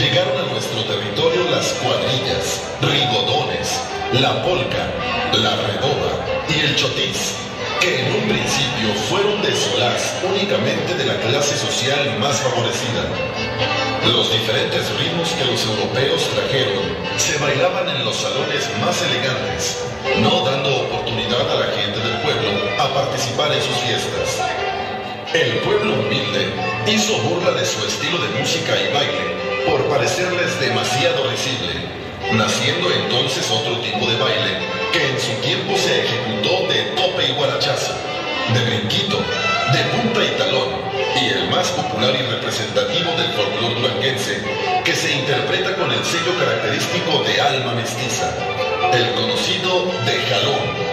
llegaron a nuestro territorio las cuadrillas, rigodones, la polca, la redoba y el chotis, que en un principio fueron de solaz únicamente de la clase social más favorecida. Los diferentes ritmos que los europeos trajeron se bailaban en los salones más elegantes, no dando oportunidad a la gente del pueblo a participar en sus fiestas. El pueblo humilde hizo burla de su estilo de música y baile por parecerles demasiado risible, naciendo entonces otro tipo de baile que en su tiempo se ejecutó de tope y guarachazo, de brinquito, de punta y talón, y el más popular y representativo del folclore duranguense, que se interpreta con el sello característico de alma mestiza, el conocido de jalón.